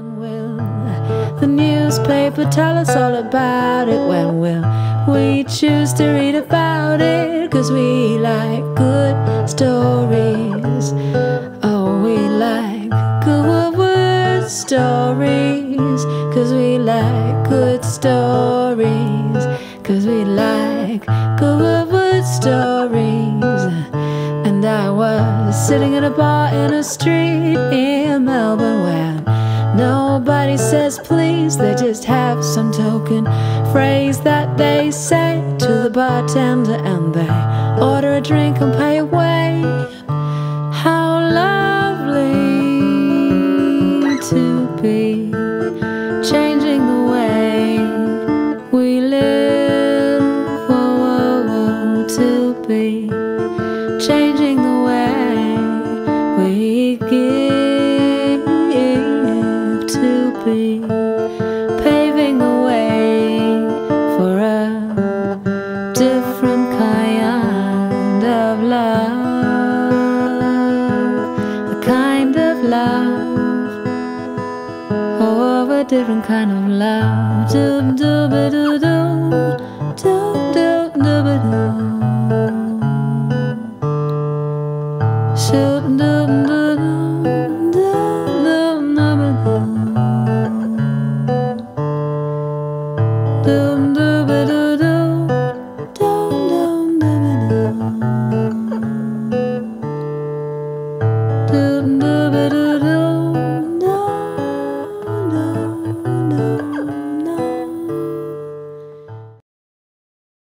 When will the newspaper tell us all about it? When will we choose to read about it? 'Cause we like good stories. Oh, we like good stories. 'Cause we like good stories. 'Cause we like good stories. And I was sitting at a bar in a street in Melbourne where nobody says please, they just have some token phrase that they say to the bartender, and they order a drink and pay away. How lovely to be changing the way we live. Oh, oh, oh, to be changing the way we give, to be paving the way for a different kind of love, a kind of love, oh, a different kind of love. Do do do do.